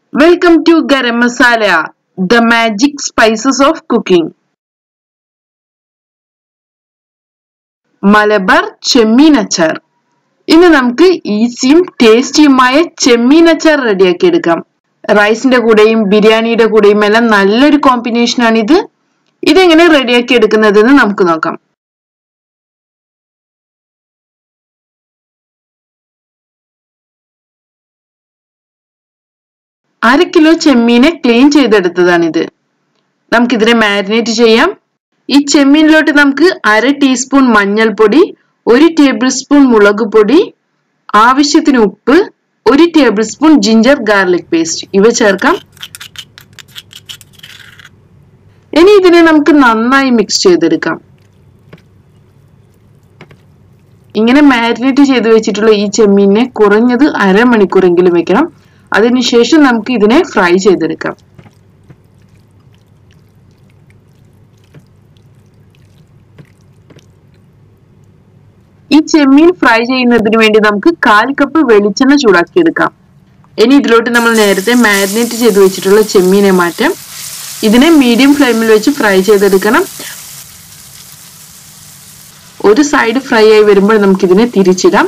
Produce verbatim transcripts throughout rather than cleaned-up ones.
Welcome to Garam Masala, the magic spices of cooking. Malabar ചെമ്മീൻ അച്ചാർ. ഇന്ന് നമുക്ക് ഈസിയും ടേസ്റ്റിയുമായ ചെമ്മീൻ അച്ചാർ റെഡിയാക്കി എടുക്കാം. റൈസിന്റെ കൂടെയും ബിരിയാണിയുടെ കൂടെയും എല്ലാം നല്ലൊരു കോമ്പിനേഷൻ ആണിത്. ഇതെങ്ങനെ റെഡിയാക്കി എടുക്കുന്നതെന്ന് നമുക്ക് നോക്കാം. അര കിലോ ചെമ്മീനെ ക്ലീൻ ചെയ്തെടുത്തതാണിത്. നമുക്കിതിനെ മാരിനേറ്റ് ചെയ്യാം. ഈ ചെമ്മീനിലോട്ട് നമുക്ക് അര ടീസ്പൂൺ മഞ്ഞൾപ്പൊടി, ഒരു ടേബിൾ സ്പൂൺ മുളക് പൊടി, ആവശ്യത്തിന് ഉപ്പ്, ഒരു table spoon ginger garlic paste ഇവ ചേർക്കാം. ഇനി ഇതിനെ നമുക്ക് നന്നായി മിക്സ് ചെയ്തെടുക്കാം. ഇങ്ങനെ മാരിനേറ്റ് ചെയ്ത് വെച്ചിട്ടുള്ള ഈ ചെമ്മീനെ കുറഞ്ഞത് അരമണിക്കൂറെങ്കിലും വെക്കണം. അതിനുശേഷം നമുക്ക് ഇതിനെ ഫ്രൈ ചെയ്തെടുക്കാം. ഈ ചെമ്മീൻ ഫ്രൈ ചെയ്യുന്നതിന് വേണ്ടി നമുക്ക് കാൽ കപ്പ് വെളിച്ചെണ്ണ ചൂടാക്കിയെടുക്കാം. ഇനി ഇതിലോട്ട് നമ്മൾ നേരത്തെ മാരിനേറ്റ് ചെയ്ത് വെച്ചിട്ടുള്ള ചെമ്മീനെ മാറ്റാം. ഇതിനെ മീഡിയം ഫ്ലെയിമിൽ വെച്ച് ഫ്രൈ ചെയ്തെടുക്കണം. ഒരു സൈഡ് ഫ്രൈ ആയി വരുമ്പോൾ നമുക്ക് ഇതിനെ തിരിച്ചിടാം.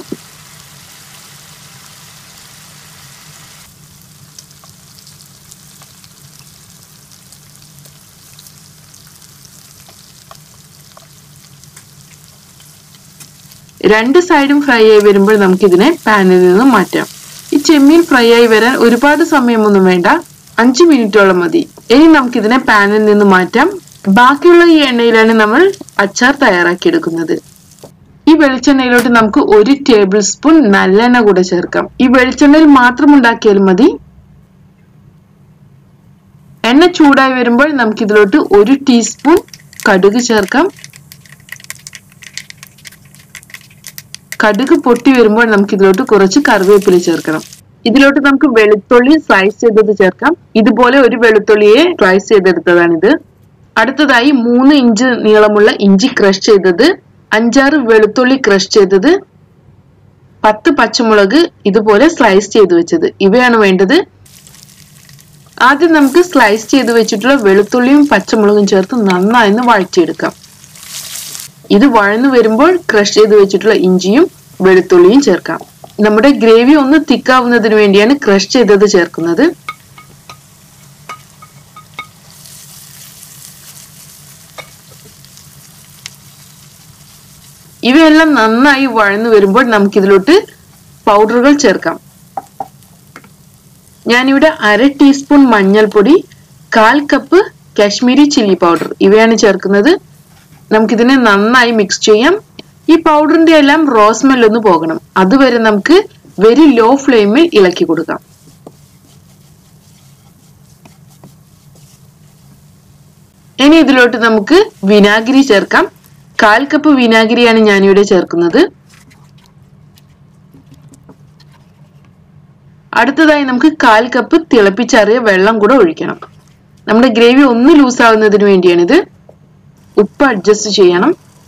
രണ്ട് സൈഡും ഫ്രൈ ആയി വരുമ്പോൾ നമുക്ക് ഇതിനെ പാനിൽ നിന്ന് മാറ്റാം. ഈ ചെമ്മീൻ ഫ്രൈ ആയി വരാൻ ഒരുപാട് സമയമൊന്നും വേണ്ട, അഞ്ചു മിനിറ്റോളം മതി. ഇനി നമുക്ക് ഇതിനെ പാനിൽ നിന്ന് മാറ്റാം. ബാക്കിയുള്ള ഈ എണ്ണയിലാണ് നമ്മൾ അച്ചാർ തയ്യാറാക്കി എടുക്കുന്നത്. ഈ വെളിച്ചെണ്ണയിലോട്ട് നമുക്ക് ഒരു ടേബിൾ സ്പൂൺ നല്ലെണ്ണ കൂടെ ചേർക്കാം. ഈ വെളിച്ചെണ്ണയിൽ മാത്രം ഉണ്ടാക്കിയാൽ മതി. എണ്ണ ചൂടായി വരുമ്പോൾ നമുക്ക് ഇതിലോട്ട് ഒരു ടീസ്പൂൺ കടുക് ചേർക്കാം. കടുക് പൊട്ടി വരുമ്പോൾ നമുക്ക് ഇതിലോട്ട് കുറച്ച് കറിവേപ്പില ചേർക്കണം. ഇതിലോട്ട് നമുക്ക് വെളുത്തുള്ളി സ്ലൈസ് ചെയ്തത് ചേർക്കാം. ഇതുപോലെ ഒരു വെളുത്തുള്ളിയെ സ്ലൈസ് ചെയ്തെടുത്തതാണിത്. അടുത്തതായി മൂന്ന് ഇഞ്ച് നീളമുള്ള ഇഞ്ചി ക്രഷ് ചെയ്തത്, അഞ്ചാറ് വെളുത്തുള്ളി ക്രഷ് ചെയ്തത്, പത്ത് പച്ചമുളക് ഇതുപോലെ സ്ലൈസ് ചെയ്ത് വെച്ചത് ഇവയാണ് വേണ്ടത്. ആദ്യം നമുക്ക് സ്ലൈസ് ചെയ്ത് വെച്ചിട്ടുള്ള വെളുത്തുള്ളിയും പച്ചമുളകും ചേർത്ത് നന്നായി വഴറ്റിയെടുക്കാം. ഇത് വഴന്നു വരുമ്പോൾ ക്രഷ് ചെയ്ത് വെച്ചിട്ടുള്ള ഇഞ്ചിയും വെളുത്തുള്ളിയും ചേർക്കാം. നമ്മുടെ ഗ്രേവി ഒന്ന് തിക്കാവുന്നതിന് വേണ്ടിയാണ് ക്രഷ് ചെയ്തത് ചേർക്കുന്നത്. ഇവയെല്ലാം നന്നായി വഴന്നു വരുമ്പോൾ നമുക്കിതിലോട്ട് പൗഡറുകൾ ചേർക്കാം. ഞാനിവിടെ അര ടീസ്പൂൺ മഞ്ഞൾപ്പൊടി, കാൽ കപ്പ് കാശ്മീരി ചില്ലി പൗഡർ ഇവയാണ് ചേർക്കുന്നത്. നമുക്കിതിനെ നന്നായി മിക്സ് ചെയ്യാം. ഈ പൗഡറിന്റെ എല്ലാം റോ സ്മെൽ ഒന്ന് പോകണം. അതുവരെ നമുക്ക് വെരി ലോ ഫ്ലെയിമിൽ ഇളക്കി കൊടുക്കാം. ഇനി ഇതിലോട്ട് നമുക്ക് വിനാഗിരി ചേർക്കാം. കാൽ കപ്പ് വിനാഗിരിയാണ് ഞാനിവിടെ ചേർക്കുന്നത്. അടുത്തതായി നമുക്ക് കാൽ കപ്പ് തിളപ്പിച്ചാറിയ വെള്ളം കൂടെ ഒഴിക്കണം. നമ്മുടെ ഗ്രേവി ഒന്ന് ലൂസ് ആവുന്നതിന് വേണ്ടിയാണിത്. ഉപ്പ് അഡ്ജസ്റ്റ് ചെയ്യണം.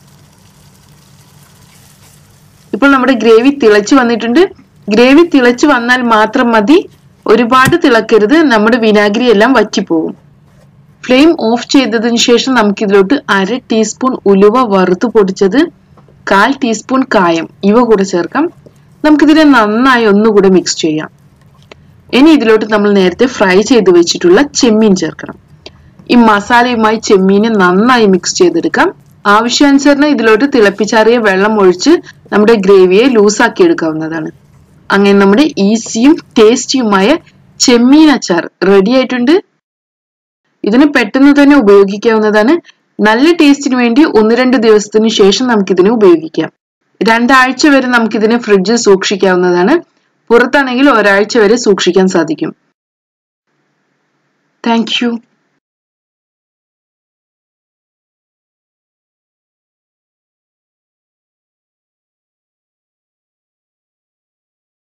ഇപ്പോൾ നമ്മുടെ ഗ്രേവി തിളച്ചു വന്നിട്ടുണ്ട്. ഗ്രേവി തിളച്ചു വന്നാൽ മാത്രം മതി, ഒരുപാട് തിളക്കരുത്, നമ്മുടെ വിനാഗിരി എല്ലാം വറ്റിപ്പോകും. ഫ്ലെയിം ഓഫ് ചെയ്തതിനു ശേഷം നമുക്ക് ഇതിലോട്ട് അര ടീസ്പൂൺ ഉലുവ വറുത്ത് പൊടിച്ചത്, കാൽ ടീസ്പൂൺ കായം ഇവ കൂടെ ചേർക്കാം. നമുക്കിതിനെ നന്നായി ഒന്നുകൂടെ മിക്സ് ചെയ്യാം. ഇനി ഇതിലോട്ട് നമ്മൾ നേരത്തെ ഫ്രൈ ചെയ്ത് വെച്ചിട്ടുള്ള ചെമ്മീൻ ചേർക്കണം. ഈ മസാലയുമായി ചെമ്മീനെ നന്നായി മിക്സ് ചെയ്തെടുക്കാം. ആവശ്യാനുസരണം ഇതിലോട്ട് തിളപ്പിച്ചാറിയ വെള്ളം ഒഴിച്ച് നമ്മുടെ ഗ്രേവിയെ ലൂസാക്കി എടുക്കാവുന്നതാണ്. അങ്ങനെ നമ്മുടെ ഈസിയും ടേസ്റ്റിയുമായ ചെമ്മീൻ അച്ചാർ റെഡി ആയിട്ടുണ്ട്. ഇതിന് പെട്ടെന്ന് തന്നെ ഉപയോഗിക്കാവുന്നതാണ്. നല്ല ടേസ്റ്റിന് വേണ്ടി ഒന്ന് രണ്ട് ദിവസത്തിന് ശേഷം നമുക്കിതിനെ ഉപയോഗിക്കാം. രണ്ടാഴ്ച വരെ നമുക്കിതിനെ ഫ്രിഡ്ജിൽ സൂക്ഷിക്കാവുന്നതാണ്. പുറത്താണെങ്കിൽ ഒരാഴ്ച വരെ സൂക്ഷിക്കാൻ സാധിക്കും. Thank U.